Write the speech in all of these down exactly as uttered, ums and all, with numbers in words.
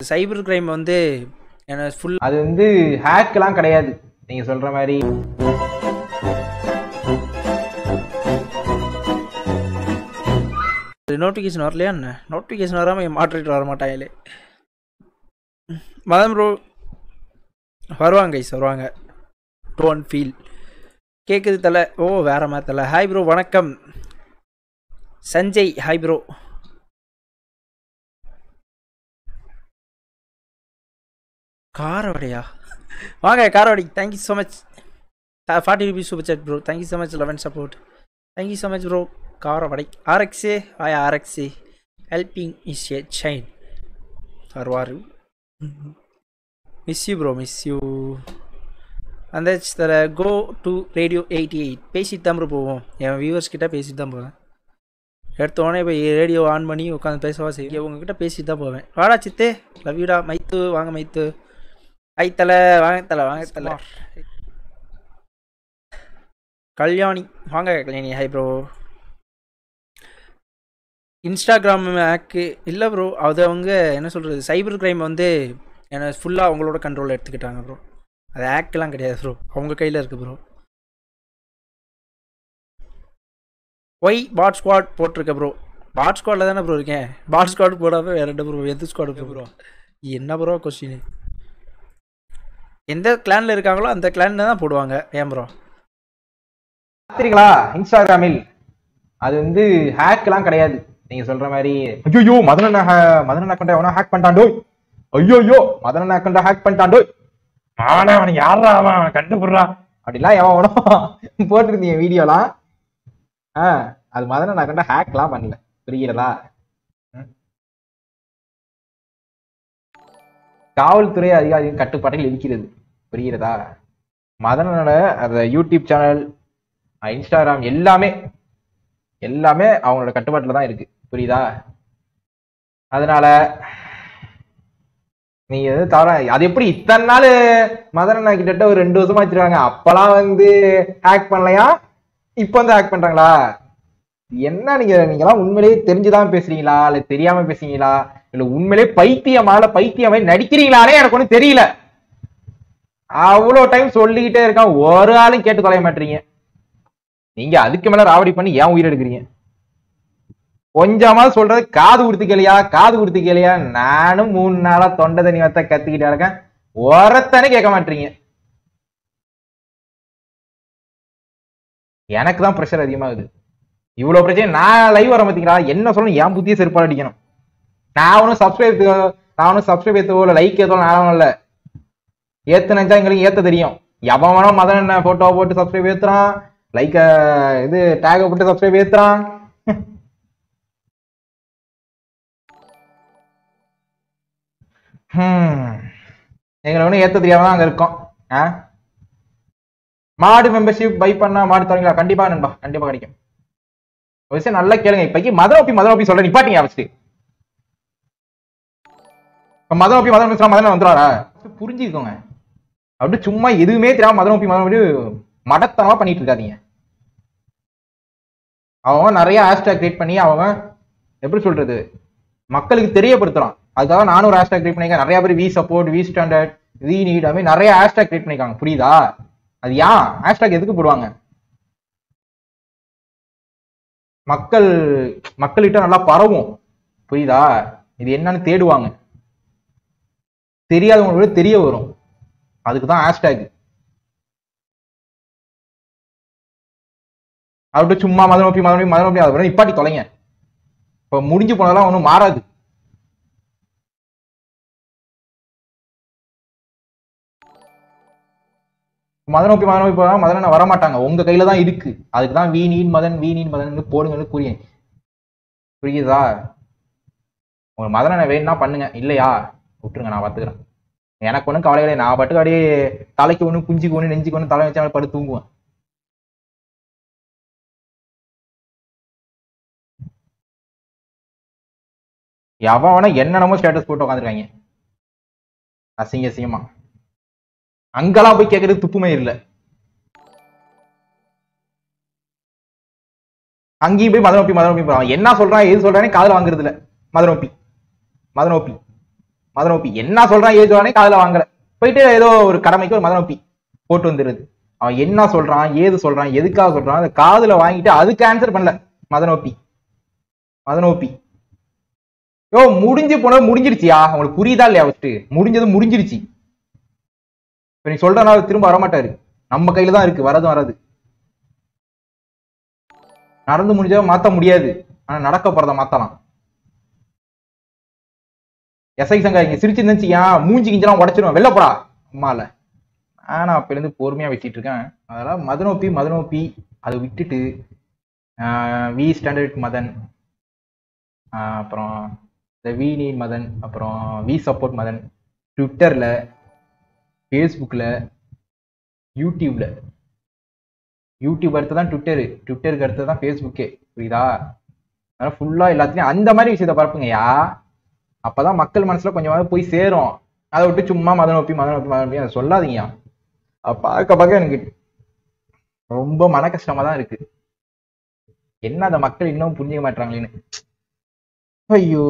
Cyber crime வந்து என்ன full அது வந்து ஹேக்லாம் கிடையாது நீங்க சொல்ற மாதிரி. நோட்டிஃபிகேஷன் வரலையா என்ன? நோட்டிஃபிகேஷன் வராமல் மாற்றிட்டு வர மாட்டாங்களே. மதம் ப்ரோ வருவாங்க கைஸ் வருவாங்க. டோன்ட் ஃபீல் கேட்குது தலை. ஓ வேற மாதிரி தலை. ஹாய் ப்ரோ வணக்கம். Sanjay hi bro. காரவடையா வாங்க காரவடி. Thank you so much forty rupees super chat bro. Thank you so much eleven support. Thank you so much bro. காரவடை ஆர்எக்ஸே ஆய் ஆர்எக்ஸே ஹெல்பிங் இஸ் ஏ சைன் வருவார். Miss you bro miss you. அந்த தர go to radio eighty eight பேசிட்டு தான் bro போவோம். என் வியூவர்ஸ் கிட்ட பேசிட்டு தான் போவேன். எடுத்தோடனே இப்போ ரேடியோ ஆன் பண்ணி உட்காந்து பேசவா செய்ய உங்ககிட்ட பேசிட்டு தான் போவேன். வாடா சித்தே லவ் யூடா. மைத்து வாங்க மைத்து. ஐ தலை வாங்க தலை வாங்க தலை. கல்யாணி வாங்க Kalyani. Hi bro. Instagram hack இல்லை ப்ரோ. அது அவங்க என்ன சொல்கிறது சைபர் கிரைம் வந்து என்ன ஃபுல்லாக அவங்களோட கண்ட்ரோலில் எடுத்துக்கிட்டாங்க ப்ரோ. அது ஹேக்கெலாம் கிடையாது ப்ரோ. அவங்க கையில் இருக்குது ப்ரோ. ஒய் பாட் ஸ்குவாட் போட்டிருக்க ப்ரோ. பாட் ஸ்குவாடில் தானே ப்ரோ இருக்கேன். பாட் ஸ்குவாட் போடாமல் வேறு என்ன ப்ரோ? எது ஸ்குவாடு ப்ரோ? என்ன ப்ரோ கொஸ்டின்? எந்த கிளானில் இருக்காங்களோ அந்த கிளானில் தான் போடுவாங்க. ஏன் ப்ரோ பார்த்துருக்கீங்களா இன்ஸ்டாகிராமில்? அது வந்து ஹேக்லாம் கிடையாது நீங்க சொல்ற மாதிரி. ஐயோ மதனன் மதனன் அக்கௌண்ட் எவனா ஹேக் பண்ணிட்டாண்டோ. ஐயோ மதனன் அக்கௌண்ட் ஹேக் பண்ணிட்டாண்டோ. ஆனா அவன் யாரா அவன் கண்டுபிடுறா அப்படிலாம் எவனோ போட்டிருந்தீங்க வீடியோலாம். ஆஹ் அது மதனன் அக்கௌண்ட் ஹேக்லாம் பண்ணல. புரிகிறதா? காவல்துறை அதிகாரியின் கட்டுப்பாட்டில் இருக்கிறது. புரிகிறதா? மதனோட அந்த யூடியூப் சேனல் இன்ஸ்டாகிராம் எல்லாமே எல்லாமே அவங்களோட கட்டுப்பாட்டில் தான் இருக்கு. புரியுதா? அதனால நீங்க எது தவற. அது எப்படி இத்தனை நாள் மதனண்ணா கிட்ட ஒரு ரெண்டு வருஷமா வச்சிருக்காங்க. அப்பெல்லாம் வந்து ஹேக் பண்ணலையா? இப்ப வந்து ஹேக் பண்றாங்களா? என்ன நீங்க நீங்களாம் உண்மையிலேயே தெரிஞ்சுதான் பேசுறீங்களா இல்ல தெரியாம பேசுறீங்களா இல்ல உண்மையிலேயே பைத்தியமால பைத்தியமா நடிக்கிறீங்களானே எனக்கு ஒன்றும் தெரியல. அவ்வளோ டைம் சொல்லிக்கிட்டே இருக்கான். ஒரு ஆளும் கேட்டு தொலைய மாட்டீங்க. நீங்க அதுக்கு மேல ராவடி பண்ணி ஏன் உயிர் எடுக்கிறீங்க? கொஞ்சமா சொல்றது காது கொடுத்து கேளியா காது கொடுத்து கேளியா. நானும் மூணு நாளா தொண்டை தண்ணி வத்த கத்திக்கிட்டே இருக்கேன். ஒருத்தனே கேட்க மாட்டீங்க. எனக்கு தான் ப்ரெஷர் அதிகமாகுது. இவ்வளவு பிரச்சனை. நான் லைவ் வர மாட்டீங்களா? என்ன சொல்லணும்? என் புத்திய செருப்பால் அடிக்கணும். நான் ஒன்னும் சப்ஸ்கிரைப் நான் ஒன்னும் சப்ஸ்கிரைப் ஏத்தவோ இல்லை லைக் ஏத்தவோ நான் இல்லை. ஏத்து நினைச்சா எங்களுக்கு ஏத்த தெரியும். எவன் வேணா மதன் என்ன போட்டோ போட்டு சப்ஸ்கிரைப் ஏத்துறான். லைக் இது டேக போட்டு சப்ஸ்கிரைப் ஏத்துறான். எங்களை ஒன்றும் ஏத்த தெரியாம தான் அங்க இருக்கோம். மாடு மெம்பர்ஷிப் பை பண்ணா மாடு தரீங்களா? கண்டிப்பா நண்பா கண்டிப்பா கிடைக்கும். ஒரு விஷயம் நல்லா கேளுங்க. இப்பைக்கு மதனோப்பி மதனோப்பி சொல்ற நிப்பாட்டிங்க ஃபர்ஸ்ட். இப்ப மதனோப்பி மதனோப்பி மதன வந்துடுவாரா? புரிஞ்சுக்கோங்க. அப்படி சும்மா எதுவுமே தெரியாம மதனோப்பி மதனோப்பி மடத்தனமா பண்ணிட்டு இருக்காதீங்க. அவங்க நிறைய ஹேஷ்டேக் கிரியேட் பண்ணி அவங்க எப்படி சொல்றது மக்களுக்கு தெரியப்படுத்துறான். அதுக்காக நானும் ஒரு ஹேஷ்டேக் கிரியேட் பண்ணிருக்கேன். நிறைய பேர் we support we standard we need அது நிறைய ஹேஷ்டேக் கிரியேட் பண்ணிருக்காங்க. புரியுதா? அது ஏன் ஹேஷ்டேக் எதுக்கு போடுவாங்க? மக்கள் மக்கள்கிட்ட நல்லா பரவும். புரியுதா? இது என்னன்னு தேடுவாங்க. தெரியாதவங்களுக்கு தெரிய வரும். அதுக்குதான் ஹேஷ்டேக். அப்படி சும்மா மதனோப்பி மதனோப்பி மதனோப்பி அதை நிப்பாட்டி தொலைங்க. இப்ப முடிஞ்சு போனதெல்லாம் ஒன்றும் மாறாது. மதனோப்பி மதனோப்பி போனா மதன வரமாட்டாங்க. உங்க கையில தான் இருக்கு. அதுக்குதான் we need Madan we need Madan போடுங்கன்னு கூறிய. புரியுதா? உங்க மதனை வேணும்னா பண்ணுங்க. இல்லையா விட்டுருங்க. நான் பாத்துக்கிறேன். எனக்கு ஒன்றும் கவலை கிடையாது. நான் பாட்டுக்கு அப்படியே தலைக்கு ஒண்ணு குஞ்சுக்கு ஒண்ணு நெஞ்சுக்கு ஒண்ணு தலை வச்சா படுத்து தூங்குவேன். எவனா என்னென்னமோ ஸ்டேட்டஸ் போட்டு உட்காந்துருக்காங்க அசிங்க அசிங்கமா. அங்கெல்லாம் போய் கேட்கறது துப்புமே இல்லை. அங்கேயும் போய் மதனோப்பி மதனோப்பி போறான். என்ன சொல்றான் எது சொல்றானே காதுல வாங்குறது இல்ல. மதனோப்பி மதனோப்பி மதனோப்பி என்ன சொல்றான் ஏது சொல்றானே காதுல வாங்கல, போயிட்டு ஏதோ ஒரு கடமைக்கு ஒரு மதனோப்பி போட்டு வந்துருது. அவன் என்ன சொல்றான் ஏது சொல்றான் எதுக்காக சொல்றான் அந்த காதுல வாங்கிட்டு அதுக்கு ஆன்சர் பண்ணல மதனோப்பி. மதனோப்பி யோ முடிஞ்சு போன முடிஞ்சிருச்சியா, உங்களுக்கு புரியுதா இல்லையா? ஃபர்ஸ்ட் முடிஞ்சது முடிஞ்சிருச்சு. இப்ப நீ சொல்றனால திரும்ப வரமாட்டாரு, நம்ம கையில தான் இருக்கு வரதும் வராது. நடந்து முடிஞ்சா மாத்த முடியாது, ஆனா நடக்க போறத மாத்தலாம். எஸ்ஐ சங்கா இங்க சிரிச்சிருந்துச்சியா மூஞ்சி கிஞ்சலாம் உடச்சிருவேன், வெளில போடா அம்மால. ஆனா அப்ப இருந்து பொறுமையா வச்சிட்டு இருக்கேன். அதெல்லாம் மதனோப்பி மதனோப்பி அதை விட்டுட்டு வி ஸ்டாண்டர்ட் மதன், அப்புறம் வி நீட் மதன், அப்புறம் வி சப்போர்ட் மதன், ட்விட்டர்ல, ஃபேஸ்புக்ல, யூடியூப்ல. யூடியூப் அடுத்து தான் ட்விட்டரு, ட்விட்டருக்கு அடுத்து தான் ஃபேஸ்புக்கே, புரியுதா? அதனால ஃபுல்லா எல்லாத்துலயும் அந்த மாதிரி விஷயத்த பரப்புங்கய்யா, அப்பதான் மக்கள் மனசுல கொஞ்சமாவது போய் சேரும். அதை விட்டு சும்மா மதனோப்பி மதனோப்பி மதனோப்பி அதை சொல்லாதீங்க. பார்க்க பார்க்க எனக்கு ரொம்ப மன கஷ்டமா தான் இருக்கு. என்ன அந்த மக்கள் இன்னும் புரிஞ்சுக்க மாட்டாங்களேன்னு. ஐயோ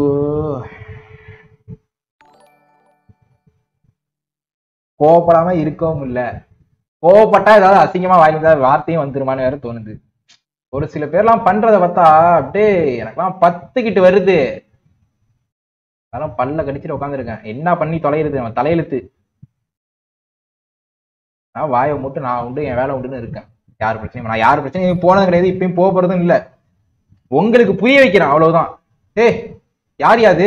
கோவப்படாம இருக்கவும் இல்ல, கோவப்பட்டா ஏதாவது அசிங்கமா வாயில ஏதாவது வார்த்தையும் வந்துருமான்னு வேற தோணுது. ஒரு சில பேர்லாம் பண்றதை பார்த்தா அப்படியே எனக்கெல்லாம் பத்துக்கிட்டு வருது. அதெல்லாம் பல்ல கடிச்சிட்டு உட்காந்துருக்கேன், என்ன பண்ணி தொலைகிறது அவன் தலையெழுத்து. நான் வாயை மட்டும் நான் உண்டு என் வேலை உண்டுன்னு இருக்கேன். யார் பிரச்சனையும் நான் யார் பிரச்சனையும் போனது கிடையாது, இப்பயும் போக போறதும் இல்லை. உங்களுக்கு புரிய வைக்கிறேன் அவ்வளவுதான். ஏ யார் யாது?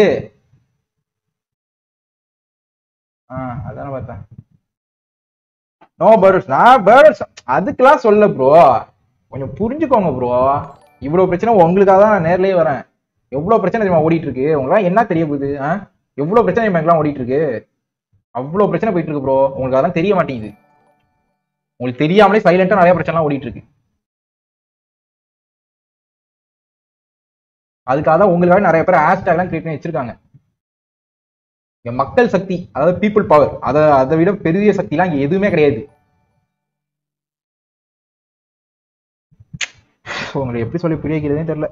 ஆஹ் அதான பார்த்தேன். நோ பேர்ட்ஸ், நான் பேர்ட்ஸ் அதுக்கெல்லாம் சொல்ல ப்ரோ, கொஞ்சம் புரிஞ்சுக்கோங்க ப்ரோ. இவ்வளவு பிரச்சனை உங்களுக்காக தான் நான் நேர்லயே வரேன். எவ்வளவு பிரச்சனை தெரியுமா ஓடிட்டு இருக்கு, உங்களாம் என்ன தெரிய போகுது? ஆஹ் எவ்வளவு பிரச்சனை எல்லாம் ஓடிட்டு இருக்கு, அவ்வளவு பிரச்சனை போயிட்டு இருக்கு ப்ரோ. உங்களுக்கு அதெல்லாம் தெரிய மாட்டேங்குது, உங்களுக்கு தெரியாமலே சைலண்டா நிறைய பிரச்சனை எல்லாம் ஓடிட்டு இருக்கு. அதுக்காக தான் உங்களுக்காக நிறைய பேர் ஹேஷ்டேக் எல்லாம் கிரியேட் பண்ணி வச்சிருக்காங்க. மக்கள் சக்தி, அதாவது பீப்புள் பவர், அதை அதை விட பெரிய சக்தி எல்லாம் இங்க எதுவுமே கிடையாது. உங்களுக்கு எப்படி சொல்லி புரிய வைக்கிறதுன்னு தெரியல.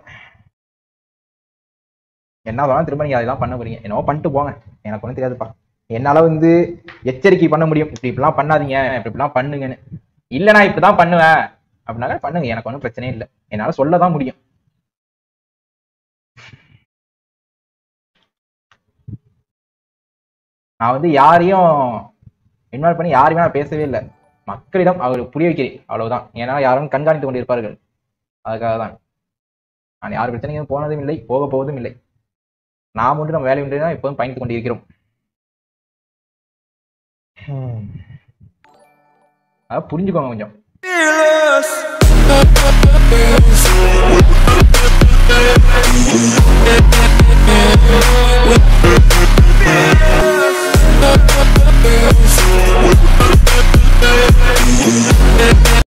என்ன வேணாலும் திரும்ப நீங்க அதெல்லாம் பண்ண போறீங்க, என்னவோ பண்ணிட்டு போங்க, எனக்கு ஒன்றும் தெரியாதுப்பா. என்னால வந்து எச்சரிக்கை பண்ண முடியும், இப்படி இப்படிலாம் பண்ணாதீங்க இப்படி இப்படிலாம் பண்ணுங்கன்னு. இல்ல நான் இப்படிதான் பண்ணுவேன் அப்படின்னால பண்ணுங்க, எனக்கு ஒன்றும் பிரச்சனையே இல்லை, என்னால சொல்லதான் முடியும். நான் வந்து யாரையும் இன்வால்வ் பண்ணி யாரையுமே நான் பேசவே இல்லை, மக்களிடம் அவருக்கு புரிய வைக்கிறேன் அவ்வளவுதான். ஏன்னா யாரும் கண்காணித்து கொண்டிருப்பார்கள், அதுக்காக தான். நான் யார் பிரச்சனையும் போனதும் இல்லை, போக போவதும் இல்லை. நாம் ஒன்று நம்ம வேலை ஒன்று தான் இப்போதும் பயணித்துக் கொண்டிருக்கிறோம். அதாவது புரிஞ்சுக்கோங்க கொஞ்சம்.